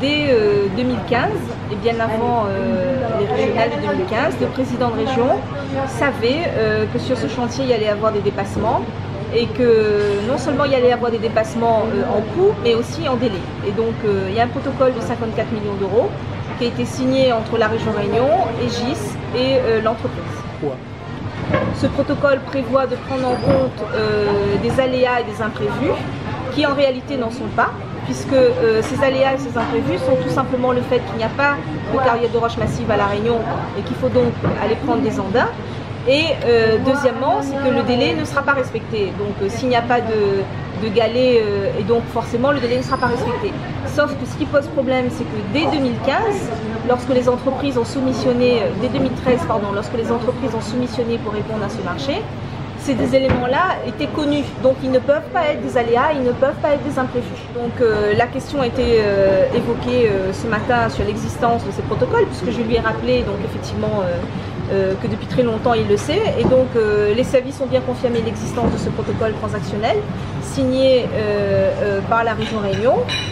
dès 2015, et bien avant les régionales de 2015, le président de région savait que sur ce chantier, il y allait avoir des dépassements et que non seulement il y allait avoir des dépassements en coût, mais aussi en délai. Et donc il y a un protocole de 54 millions d'euros qui a été signé entre la région Réunion, Egis et l'entreprise. Ce protocole prévoit de prendre en compte des aléas et des imprévus qui en réalité n'en sont pas, puisque ces aléas et ces imprévus sont tout simplement le fait qu'il n'y a pas de carrière de roche massive à La Réunion et qu'il faut donc aller prendre des andins. Et deuxièmement, c'est que le délai ne sera pas respecté. Donc s'il n'y a pas de galets, et donc forcément le délai ne sera pas respecté. Sauf que ce qui pose problème, c'est que dès 2015, lorsque les entreprises ont soumissionné, dès 2013 pardon, lorsque les entreprises ont soumissionné pour répondre à ce marché, ces éléments-là étaient connus, donc ils ne peuvent pas être des aléas, ils ne peuvent pas être des imprévus. Donc la question a été évoquée ce matin sur l'existence de ces protocoles, puisque je lui ai rappelé donc effectivement que depuis très longtemps il le sait, et donc les services ont bien confirmé l'existence de ce protocole transactionnel signé par la région Réunion.